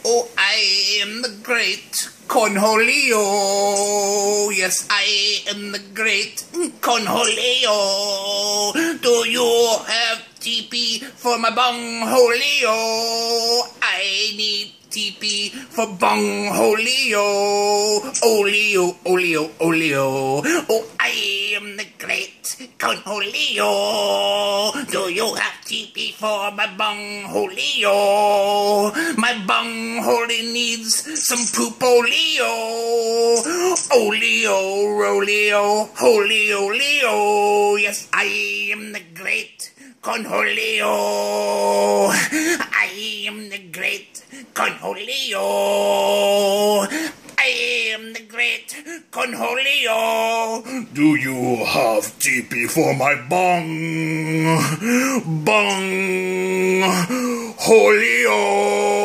Oh, I am the great Cornholio. Yes, I am the great Cornholio. Do you have TP for my bungholio? I need TP for bungholio. Olio, olio, olio. Oh, I am the great Cornholio. Do you have TP for my bungholio? My bungholio needs some poopolio. Olio, rolio, holio, leo. Yes, I am the great Cornholio. I am the great Cornholio. I am the great Cornholio. Do you have TP for my bungholio?